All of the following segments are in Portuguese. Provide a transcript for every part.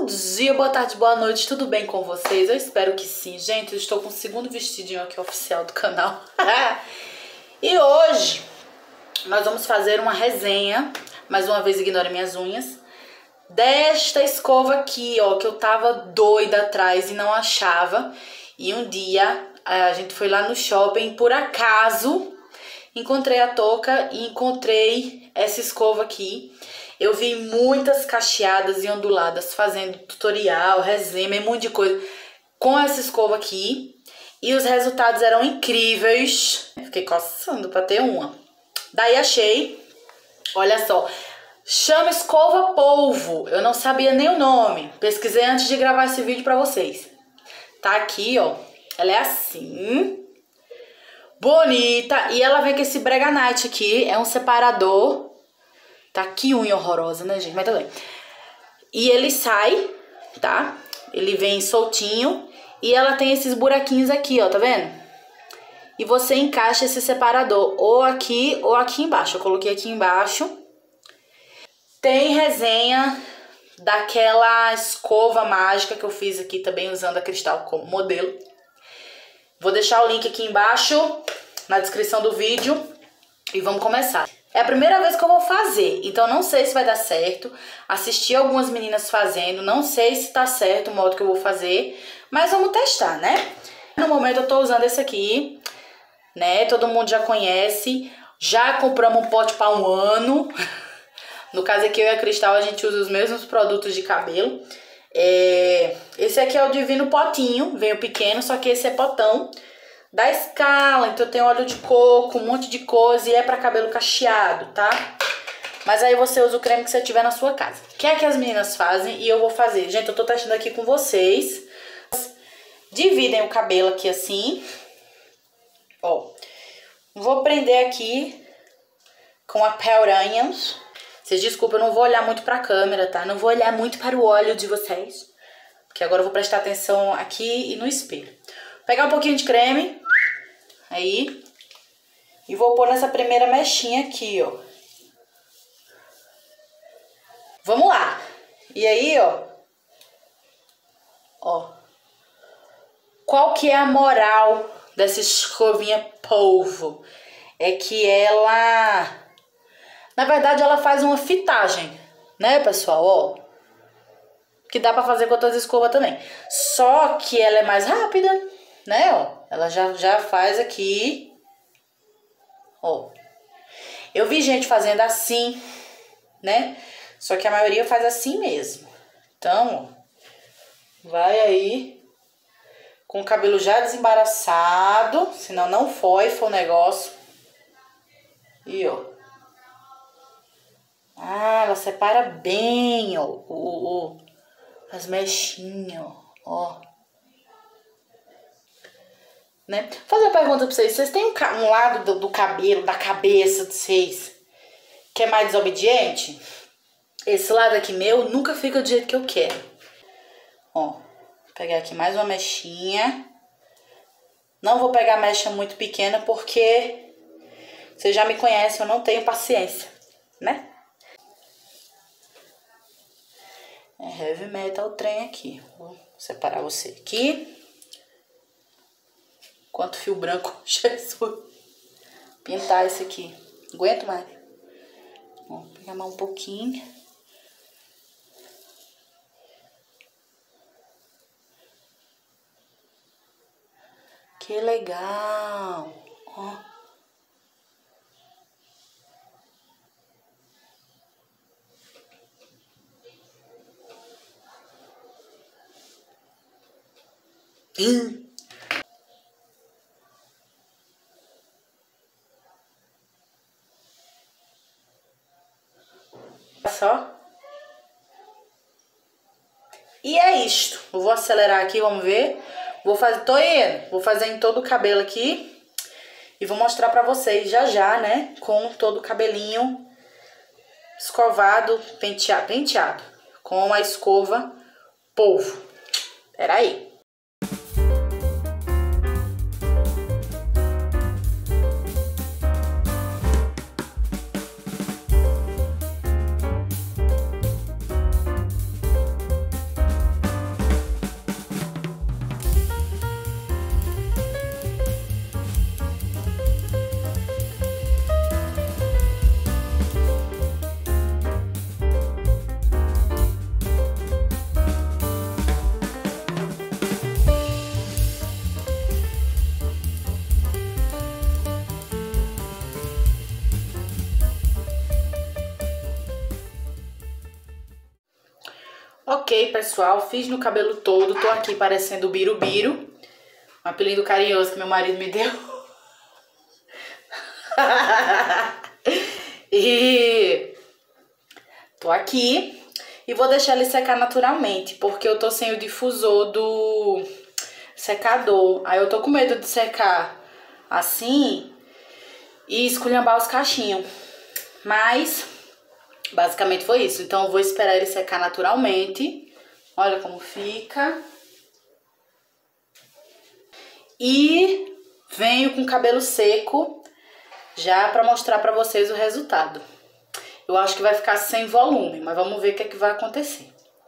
Bom dia, boa tarde, boa noite, tudo bem com vocês? Eu espero que sim. Gente, eu estou com o segundo vestidinho aqui oficial do canal. E hoje nós vamos fazer uma resenha, mais uma vez ignore minhas unhas, desta escova aqui, ó, que eu tava doida atrás e não achava. E um dia a gente foi lá no shopping, por acaso encontrei a touca e encontrei essa escova aqui. Eu vi muitas cacheadas e onduladas fazendo tutorial, resenha, um monte de coisa com essa escova aqui. E os resultados eram incríveis. Fiquei coçando pra ter uma. Daí achei, olha só, chama escova polvo. Eu não sabia nem o nome. Pesquisei antes de gravar esse vídeo pra vocês. Tá aqui, ó. Ela é assim. Bonita. E ela vem com esse Breganite aqui. É um separador. Tá, que unha horrorosa, né, gente? Mas tudo bem. E ele sai, tá? Ele vem soltinho. E ela tem esses buraquinhos aqui, ó, tá vendo? E você encaixa esse separador ou aqui embaixo. Eu coloquei aqui embaixo. Tem resenha daquela escova mágica que eu fiz aqui também, usando a Cristal como modelo. Vou deixar o link aqui embaixo, na descrição do vídeo. E vamos começar. É a primeira vez que eu vou fazer, então não sei se vai dar certo. Assisti algumas meninas fazendo, não sei se tá certo o modo que eu vou fazer, mas vamos testar, né? No momento eu tô usando esse aqui, né? Todo mundo já conhece. Já compramos um pote para um ano. No caso aqui eu e a Cristal, a gente usa os mesmos produtos de cabelo. Esse aqui é o Divino Potinho, veio pequeno, só que esse é potão. Da Scala, então tem óleo de coco, um monte de coisa e é pra cabelo cacheado, tá? Mas aí você usa o creme que você tiver na sua casa. O que é que as meninas fazem e eu vou fazer? Gente, eu tô testando aqui com vocês. Dividem o cabelo aqui assim. Ó. Vou prender aqui com a Pelranhams. Vocês desculpem, eu não vou olhar muito pra câmera, tá? Não vou olhar muito para o olho de vocês. Porque agora eu vou prestar atenção aqui e no espelho. Vou pegar um pouquinho de creme. Aí, e vou pôr nessa primeira mechinha aqui, ó. Vamos lá. E aí, ó. Ó. Qual que é a moral dessa escovinha polvo? É que ela... Na verdade, ela faz uma fitagem, né, pessoal? Ó. Que dá pra fazer com outras escovas também. Só que ela é mais rápida, né, ó. Ela já faz aqui, ó. Eu vi gente fazendo assim, né? Só que a maioria faz assim mesmo. Então, ó, vai aí com o cabelo já desembaraçado, senão não foi o negócio. E, ó. Ah, ela separa bem, ó, as mechinhas, ó. Né? Vou fazer uma pergunta pra vocês. Vocês têm um lado do cabelo, da cabeça de vocês, que é mais desobediente? Esse lado aqui meu nunca fica do jeito que eu quero. Ó, vou pegar aqui mais uma mechinha. Não vou pegar mecha muito pequena porque vocês já me conhecem, eu não tenho paciência, né? É heavy metal o trem aqui. Vou separar você aqui. Quanto fio branco, Jesus. Pintar esse aqui. Aguento mais. Vou pegar mais um pouquinho. Que legal. Ó. Só. E é isto. Eu vou acelerar aqui, vamos ver. Vou fazer em todo o cabelo aqui. E vou mostrar pra vocês já, né? Com todo o cabelinho escovado, penteado. Com a escova polvo. Pera aí. Ok, pessoal, fiz no cabelo todo. Tô aqui parecendo o Birubiru. Um apelido carinhoso que meu marido me deu. E tô aqui. E vou deixar ele secar naturalmente, porque eu tô sem o difusor do secador. Aí eu tô com medo de secar assim e esculhambar os cachinhos. Mas basicamente foi isso. Então eu vou esperar ele secar naturalmente. Olha como fica. E venho com o cabelo seco já pra mostrar pra vocês o resultado. Eu acho que vai ficar sem volume, mas vamos ver o que é que vai acontecer.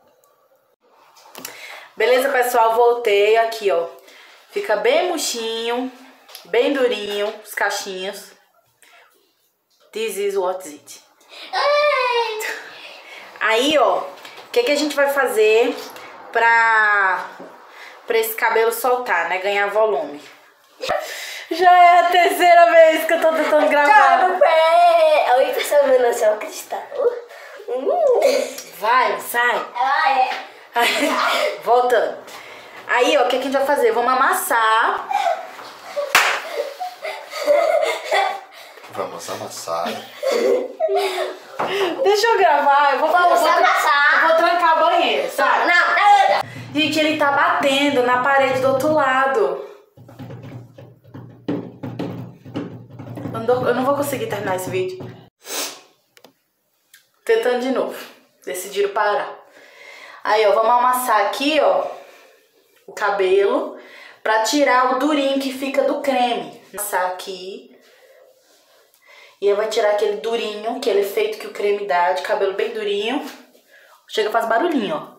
Beleza, pessoal? Voltei aqui, ó. Fica bem murchinho, bem durinho, os cachinhos. This is what it. Aí, ó, o que é que a gente vai fazer pra esse cabelo soltar, né? Ganhar volume. Já é a terceira vez que eu tô tentando gravar. Oi, pessoal, meu nome é Cristal. Vai, sai. Voltando. Aí, ó, o que a gente vai fazer? Vamos amassar. Vamos amassar. Deixa eu gravar. Eu vou amassar. Eu vou trancar a banheira, sabe? Não. Gente, ele tá batendo na parede do outro lado. Eu não vou conseguir terminar esse vídeo. Tentando de novo. Decidiram parar. Aí, ó, vamos amassar aqui, ó, o cabelo pra tirar o durinho que fica do creme. Amassar aqui. E aí vai tirar aquele durinho, aquele efeito que o creme dá, de cabelo bem durinho. Chega, faz barulhinho, ó.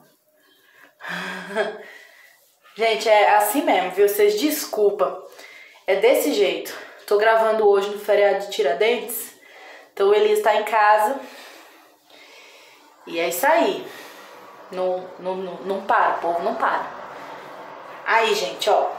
Gente, é assim mesmo, viu? Vocês desculpam. É desse jeito. Tô gravando hoje no feriado de Tiradentes. Então o Elias tá em casa. E é isso aí. Não para, povo, não para. Aí, gente, ó.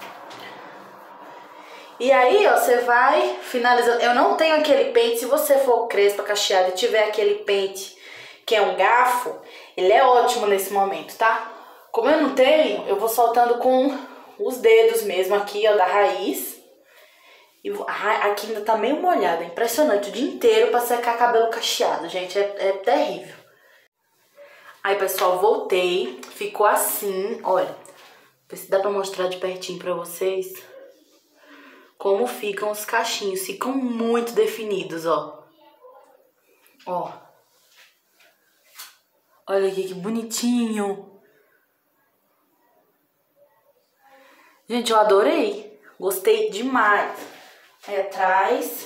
E aí, ó, você vai finalizando. Eu não tenho aquele pente. Se você for crespa, cacheada e tiver aquele pente que é um garfo, ele é ótimo nesse momento, tá? Como eu não tenho, eu vou soltando com os dedos mesmo aqui, ó, da raiz. E aqui ainda tá meio molhado, é impressionante. O dia inteiro pra secar cabelo cacheado, gente, é terrível. Aí, pessoal, voltei. Ficou assim, olha. Vê se dá pra mostrar de pertinho pra vocês como ficam os cachinhos. Ficam muito definidos, ó. Ó. Olha aqui que bonitinho. Gente, eu adorei. Gostei demais. Aí atrás.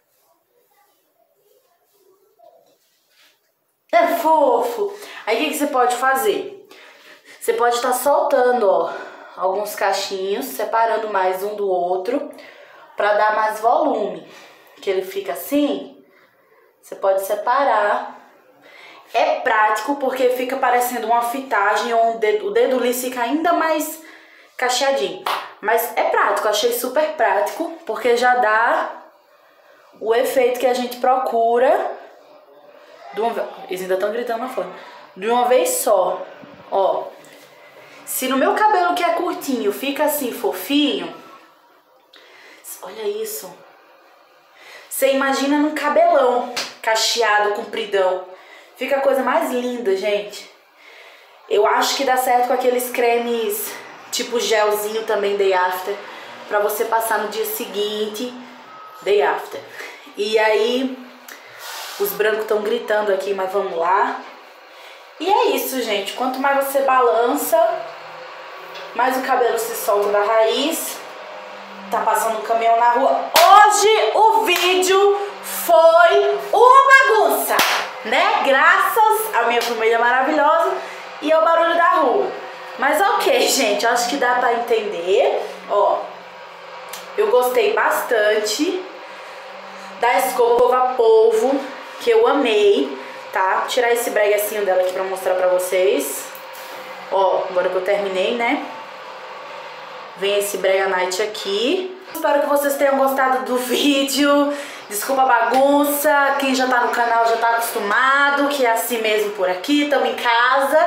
É fofo. Aí o que você pode fazer? Você pode estar soltando, ó, alguns cachinhos, separando mais um do outro, pra dar mais volume. Que ele fica assim, você pode separar. É prático porque fica parecendo uma fitagem onde o dedo liso fica ainda mais cacheadinho. Mas é prático, achei super prático, porque já dá o efeito que a gente procura. Eles ainda estão gritando lá fora. De uma vez só, ó. Se no meu cabelo que é curtinho fica assim fofinho, olha isso. Você imagina num cabelão cacheado, compridão. Fica a coisa mais linda, gente. Eu acho que dá certo com aqueles cremes tipo gelzinho também, Day After, pra você passar no dia seguinte, Day After. E aí, os brancos estão gritando aqui, mas vamos lá. E é isso, gente. Quanto mais você balança, mais o cabelo se solta da raiz. Tá passando um caminhão na rua. Hoje o vídeo foi uma bagunça, né? Graças à minha família maravilhosa e ao barulho da rua. Mas ok, gente, eu acho que dá pra entender. Ó, eu gostei bastante da escova polvo, que eu amei, tá? Vou tirar esse breguecinho dela aqui pra mostrar pra vocês. Ó, agora que eu terminei, né? Vem esse Brega Night aqui. Espero que vocês tenham gostado do vídeo. Desculpa a bagunça. Quem já tá no canal já tá acostumado, que é assim mesmo por aqui. Estamos em casa.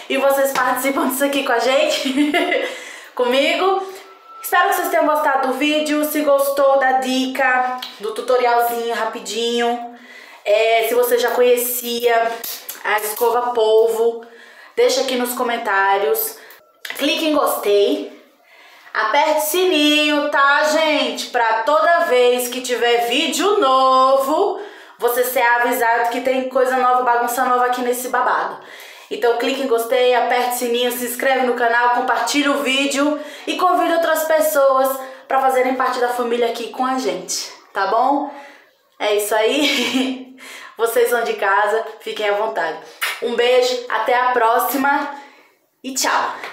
e vocês participam disso aqui com a gente, comigo. Espero que vocês tenham gostado do vídeo. Se gostou da dica, do tutorialzinho rapidinho, se você já conhecia a escova polvo, deixa aqui nos comentários. Clique em gostei. Aperte o sininho, tá, gente? Pra toda vez que tiver vídeo novo, você ser avisado que tem coisa nova, bagunça nova aqui nesse babado. Então clique em gostei, aperte o sininho, se inscreve no canal, compartilhe o vídeo e convide outras pessoas pra fazerem parte da família aqui com a gente, tá bom? É isso aí. Vocês são de casa, fiquem à vontade. Um beijo, até a próxima e tchau!